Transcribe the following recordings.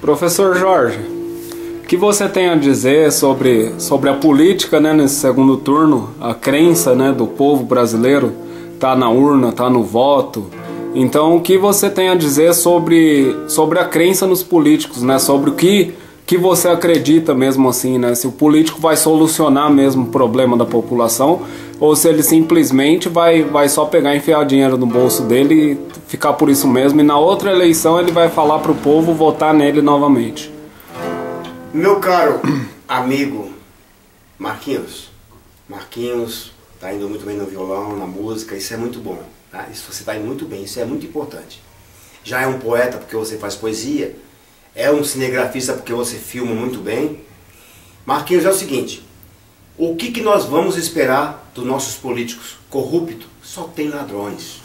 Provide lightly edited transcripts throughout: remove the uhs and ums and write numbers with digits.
Professor Jorge, o que você tem a dizer sobre a política, né, nesse segundo turno? A crença, né, do povo brasileiro está na urna, está no voto. Então, o que você tem a dizer sobre a crença nos políticos, né? Sobre o que você acredita mesmo assim, né? Se o político vai solucionar mesmo o problema da população ou se ele simplesmente vai só pegar e enfiar dinheiro no bolso dele e ficar por isso mesmo, e na outra eleição ele vai falar para o povo votar nele novamente. Meu caro amigo Marquinhos tá indo muito bem no violão, na música, isso é muito bom, tá? Isso você tá indo muito bem, isso é muito importante. Já é um poeta porque você faz poesia, é um cinegrafista porque você filma muito bem. Marquinhos, é o seguinte, o que nós vamos esperar dos nossos políticos corruptos? Só tem ladrões.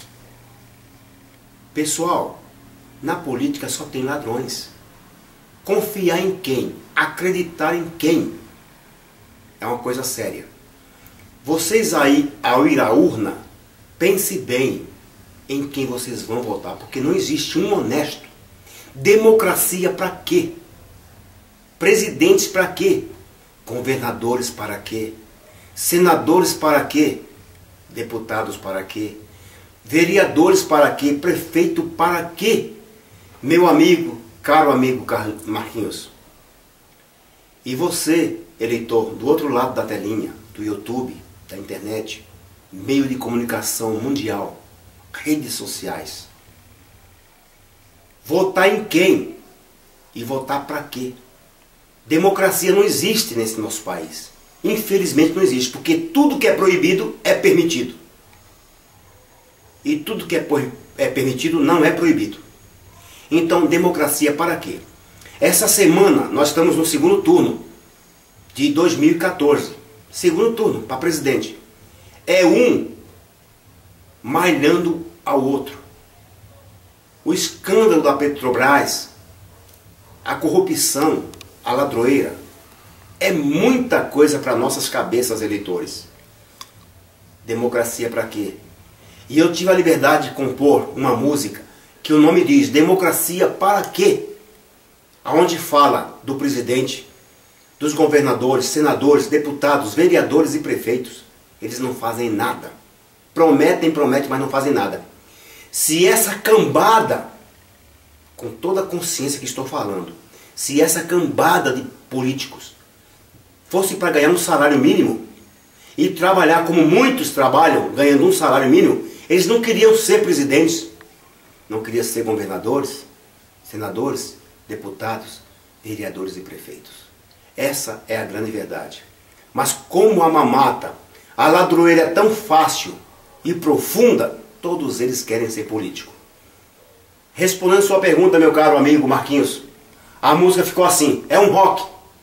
Pessoal, na política só tem ladrões. Confiar em quem? Acreditar em quem? É uma coisa séria. Vocês aí, ao ir à urna, pense bem em quem vocês vão votar, porque não existe um honesto. Democracia para quê? Presidentes para quê? Governadores para quê? Senadores para quê? Deputados para quê? Vereadores para quê? Prefeito para quê? Meu amigo, caro amigo Marquinhos. E você, eleitor, do outro lado da telinha, do YouTube, da internet, meio de comunicação mundial, redes sociais. Votar em quem? E votar para quê? Democracia não existe nesse nosso país. Infelizmente não existe, porque tudo que é proibido é permitido. E tudo que é permitido não é proibido. Então, democracia para quê? Essa semana nós estamos no segundo turno de 2014. Segundo turno para presidente. É um malhando ao outro. O escândalo da Petrobras, a corrupção, a ladroeira, é muita coisa para nossas cabeças, eleitores. Democracia para quê? E eu tive a liberdade de compor uma música que o nome diz Democracia para quê? Aonde fala do presidente, dos governadores, senadores, deputados, vereadores e prefeitos. Eles não fazem nada. Prometem, mas não fazem nada. Se essa cambada, com toda a consciência que estou falando, se essa cambada de políticos fosse para ganhar um salário mínimo e trabalhar como muitos trabalham, ganhando um salário mínimo, eles não queriam ser presidentes, não queriam ser governadores, senadores, deputados, vereadores e prefeitos. Essa é a grande verdade. Mas como a mamata, a ladroeira é tão fácil e profunda, todos eles querem ser político. Respondendo sua pergunta, meu caro amigo Marquinhos, a música ficou assim, é um rock.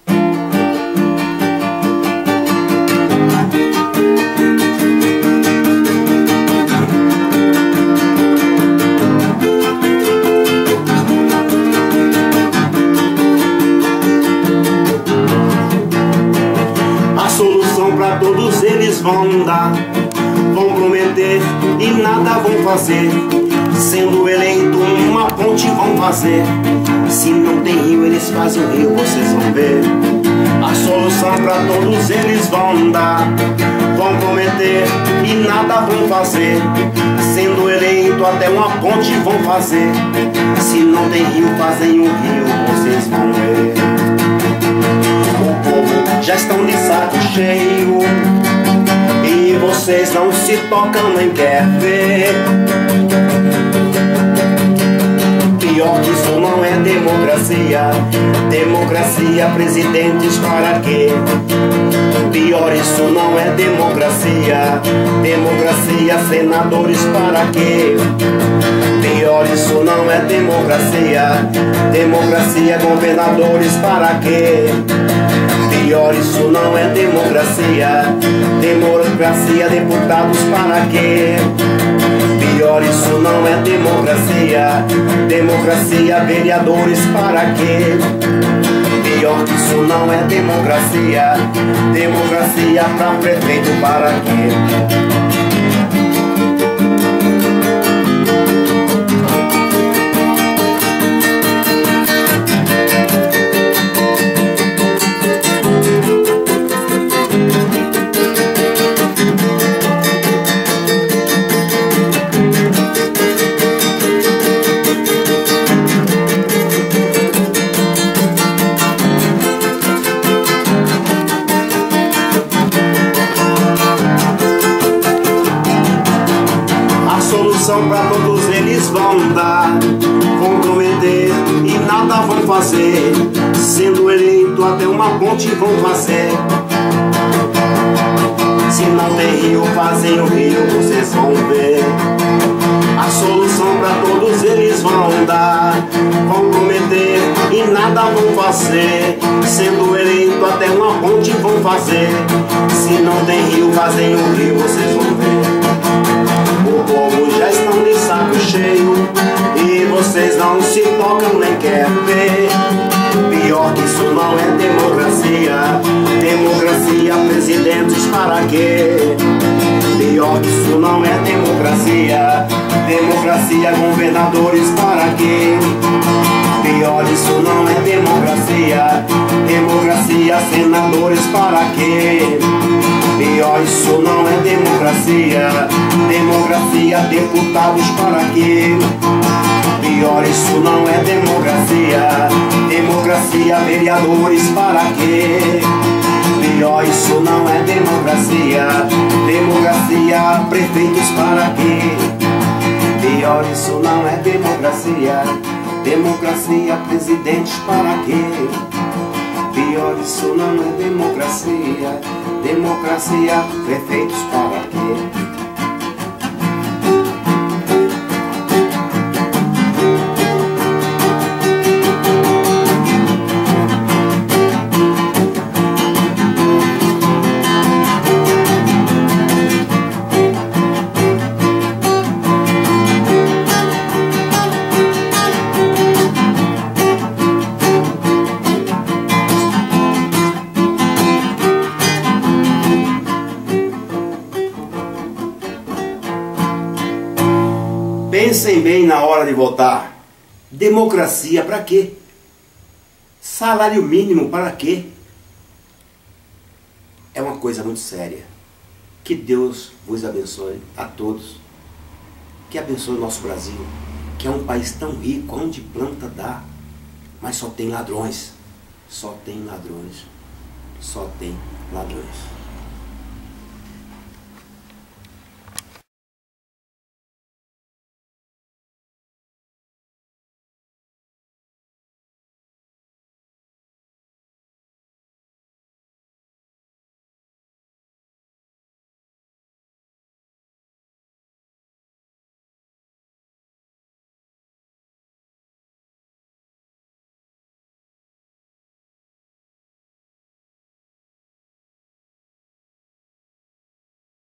A solução para todos eles vão dar, vão prometer e nada vão fazer. Sendo eleito uma ponte vão fazer. Se não tem rio eles fazem o rio, vocês vão ver. A solução para todos eles vão dar, vão prometer e nada vão fazer. Sendo eleito até uma ponte vão fazer. Se não tem rio fazem o rio, vocês vão ver. O povo já estão de saco cheio e vocês não se tocam nem quer ver. Pior que isso não é democracia. Democracia, presidentes para quê? Pior isso não é democracia. Democracia, senadores para quê? Pior isso não é democracia. Democracia, governadores para quê? Pior isso não é democracia. Democracia, deputados para quê? Pior isso não é democracia. Democracia, vereadores para quê? Pior que isso não é democracia. Democracia para prefeito para quê? solução pra todos eles vão dar, vão prometer e nada vão fazer. Sendo eleito até uma ponte vão fazer. Se não tem rio, fazem o rio, vocês vão ver. A solução pra todos eles vão dar, vão prometer e nada vão fazer. Sendo eleito até uma ponte vão fazer. Se não tem rio, fazem o rio, vocês vão ver. O povo já estão de saco cheio e vocês não se tocam nem querem ver. Pior que isso não é democracia. Democracia, presidentes para quê? Pior que isso não é democracia. Democracia, governadores para quê? Pior isso não é democracia. Democracia, senadores para quê? Pior isso não é democracia. Democracia, deputados para quê? Pior isso não é democracia. Democracia, vereadores para quê? Pior isso não é democracia. Democracia, prefeitos para quê? Pior isso não é democracia. Democracia, presidentes para quê? Pior isso não é democracia. Democracia, prefeitos para quê? Pensem bem na hora de votar. Democracia para quê? Salário mínimo para quê? É uma coisa muito séria. Que Deus vos abençoe a todos. Que abençoe o nosso Brasil, que é um país tão rico, onde planta dá, mas só tem ladrões. Só tem ladrões. Só tem ladrões.